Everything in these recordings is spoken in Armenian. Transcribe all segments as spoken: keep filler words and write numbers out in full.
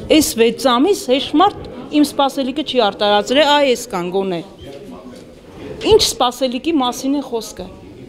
Այս վեց ամիս հեշտ մարդ իմ սպասելիքը չի արտարացրել, այ էս կան գոնե։ Ինչ սպասելիքի մասին է խոսքը։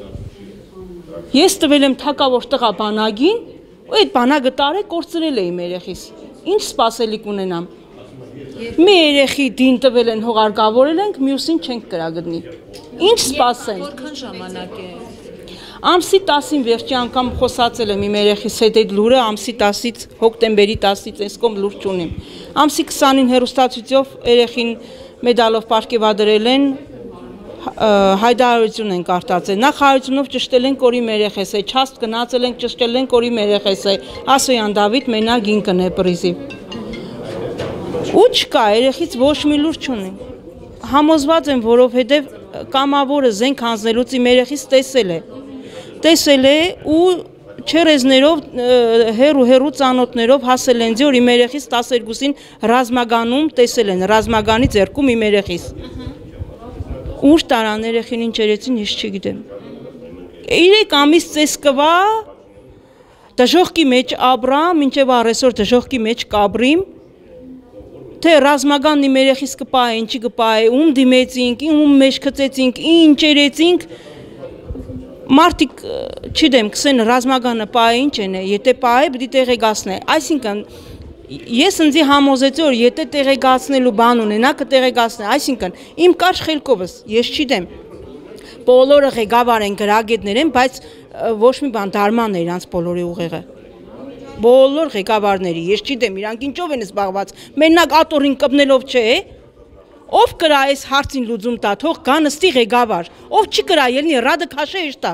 Ես տվել եմ թակավոր տղա բանագին, ու այդ բանագը տարե կորցրել էի մեր երեխիս։ Ինչ սպասելիք ունենամ։ Մի երեխի դին տվել են հողարկավորել ենք, մյուսին չենք կրագտնի։ Ինչ սպասենք։ Որքան ժամանակ է։ Ամսի տասին վերջի անգամ խոսացել եմ իմ երեխիս հետ այդ լուրը, ամսի տասից, հոկտեմբերի տասից այս կողմ լուր չունիմ։ Ամսի քսանին հեռուստացույցով երեխին մեդալով պարգևադրել են, հայտարարություն ենք արտացել։ Նախ հայությունով ճշտել ենք որ իմ երեխես է, չաստ գնացել ենք ճշտել ենք որ իմ երեխես է, Ասոյան Դավիթ մենակ ինքն է պրիզիվ։ Ու չկա, երեխից ոչ մի լուր չունի։ Համոզված եմ, որովհետև կամավորը զենք հանձնելուց իմ երեխից տեսել է։ Տեսել է ու չերեզներով, հերու հերու ծանոթներով հասել են ձի, որ իմ երեխից տասներկուսին ռազմագանում տեսել են, ռազմագանի ձեռքում իմ երեխից։ Ուր տարան երեխին ինչ երեցին, ես չգիտեմ։ Իրեք ամիս ծեսկվա, դժողքի մեջ աբրամ, մինչև առեսօր դժողքի մեջ կաբրիմ, թե ռազմագանն իմ երեխից կպահե, ինչի կպահե, ում դիմեցինք, ում մեջ քծեցինք, ինչ երեցինք, մարդիկ չգիտեմ, կսեն ռազմագանը պահե ինչ են, եթե պահե պիտի տեղեկացնե, այսինքն ես ինձ համոզեցի որ եթե տեղեկացնելու բան ունենա կտեղեկացնե, այսինքն իմ կարճ խելքովս ես չգիտեմ, բոլորը ղեկավար են, գրագետներ են, բայց ոչ մի բան դարման է իրանց բոլորի ուղեղը, բոլոր ղեկավարների, ես չգիտեմ իրանք ինչով են զբաղված, մենակ ատորին կպնելով չէ, ով կրա այս հարցին լուծում տա, թող գա նստի ղեկավար, ով չի կրա ելնի ռադը քաշե իշտա։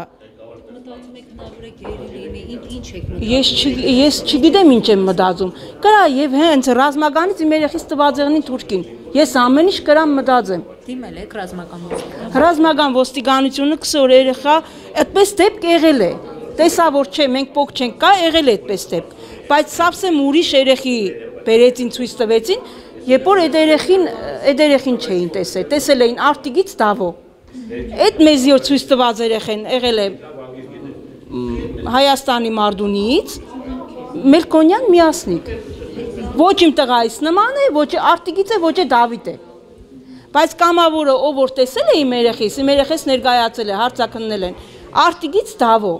Ես չգիտեմ ինչ եմ մտածում, կրա եւ հենց ռազմականից իմ երեխից տվածեղնին թուրքին, ես ամեն ինչ կրամ մտածեմ։ Դիմել եք ռազմական ոստիկանություն։ Ռազմական ոստիկանությունը քսոր երեխա այդպես դեպք եղել է, տեսա որ չէ, մենք փոք չենք կա, եղել է այդպես դեպք, բայց սավսեմ ուրիշ երեխի բերեցին ցույց տվեցին, երբ որ այդ երեխին, այդ երեխին չէին տեսել, տեսել էին արտիգից դավո։ Այդ մեզի որ ցույց տված երեխեն եղել է Հայաստանի Մարդունիից, Մելքոնյան Միասնիկ։ Ոչ իմ տղայից նման է, ոչ արտիգից է, ոչ է Դավիթ է։ Բայց կամավորը ով որ տեսել է իմ երեխիս, իմ երեխես ներկայացել է, հարցակննել են, արտիգից դավո։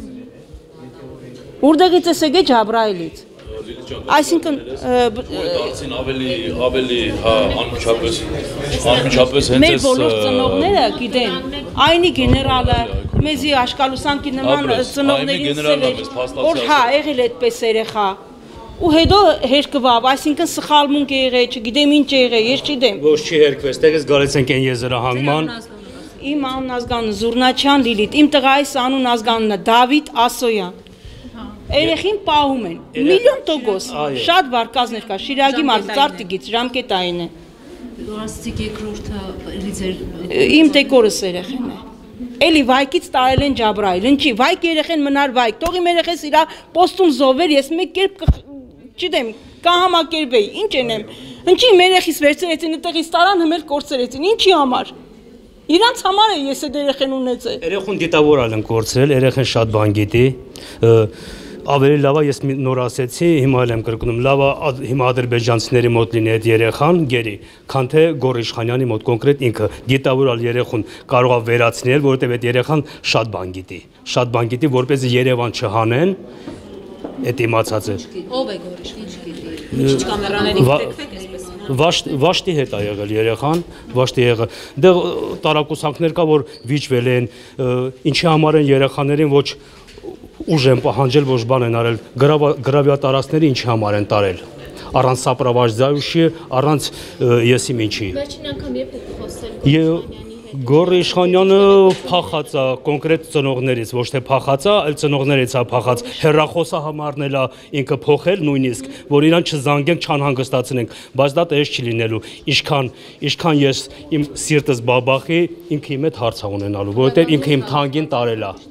Ուրդեղից ես եկե Ջաբրայելից։ Այսինքն դարձին ավելի ավելի անմիջապես անմիջապես հենց մեր բոլոր ծնողները գիտեն այնի գեներալը մեզի աշկալուսանքի նման ծնողներին որ հա եղել այդպես երեխա ու հետո հերկվավ այսինքն սխալմունք է եղել չգիտեմ ինչ է եղել ես չգիտեմ ոչ չի հերկվեց տեղից գալիս ենք այն եզրահանգման իմ անուն ազգանունը Զուռնաչյան Լիլիթ իմ տղայիս անուն ազգանունը Դավիթ Ասոյան Երեխին պահում են, միլիոն տոկոս, շատ վարկազներ կա, Շիրագի մարդ արտիգից, ժամկետային է։ Լուրաստիկ երկրորդը իմ տեկորս երեխեն է։ Էլի վայկից տարել են Ջաբրայել, ինչի, վայկ երեխեն մնար վայկ, թող իմ երեխես իրա պոստում զովեր, ես մեկ կերպ, չդեմ, կահամակերպեի, ինչ ենեմ, ինչի իմ երեխիս վերցրեցին, այդտեղից տարան հմել կորցրեցին, ինչի համար։ Իրանց համար է ես այդ երեխեն ունեցել։ Երեխուն դիտավորալ են կորցրել, երեխեն շատ բան գիտի, ավելի լավ է ես նոր ասեցի, հիմա էլ եմ կրկնում, լավ է հիմա ադրբեջանցիների մոտ լինի այդ երեխան, գերի, քան թե Գոռ Իշխանյանի մոտ կոնկրետ ինքը դիտավորալ երեխուն կարող է վերացնել, որովհետև այդ երեխան շատ բան գիտի, շատ բան գիտի, որպեսզի Երևան չհանեն, այդ իմացած է։ Ով է Գոռ Իշխանյանը, գիտի։ Ինչ կամերաների տեքվեք այսպես։ Վաշտի հետ է եղել երեխան, վաշտի եղել, դեղ տարակուսանքներ կա, որ վիճվել են, ինչի համար են երեխաներին ոչ ուժ են պահանջել, ոչ բան են արել, գրավյատարածքները ինչի համար են տարել, առանց սապրավաժդայուշի, առանց եսիմ ինչի։ Վերջին անգամ երբ եք խոսել Գոռ Իշխանյանը փախած է կոնկրետ ծնողներից, ոչ թե փախած է, այլ ծնողներից է փախած, հեռախոսահամարն էլ է ինքը փոխել նույնիսկ, որ իրան չզանգենք, չանհանգստացնենք, բայց դա տես չի լինելու, ինչքան ինչքան ես իմ սիրտս բաբախի, ինքը իմ հետ հարց է ունենալու, որովհետև ինքը իմ թանկին տարել է։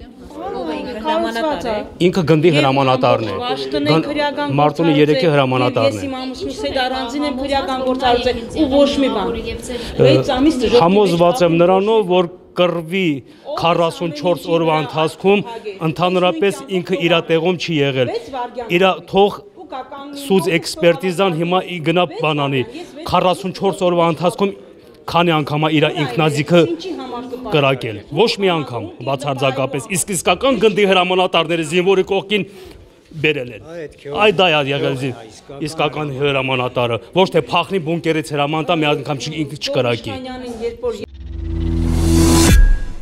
Ինքը գնդի հրամանատարն է, Մարտունի երեքի հրամանատարն է։ Ես իմ ամուսնուս հետ առանձին եմ քրեական գործառույթ ու ոչ մի բան։ Համոզված եմ նրանով, որ կռվի քառասունչորս օրվա ընթացքում ընդհանրապես ինքը իր տեղում չի եղել։ Իր թող սուծ էքսպերտիզան հիմա գնա բանանի քառասունչորս օրվա ընթացքում քանի անգամ է իր ինքնազիգը կրակել, ոչ մի անգամ բացարձակապես, իսկ իսկական գնդի հրամանատարները զինվորի կողքին բերել են։ Այդ դա է եղել իսկական հրամանատարը, ոչ թե փախնի բունկերից հրամանտա մի անգամ չկրակի։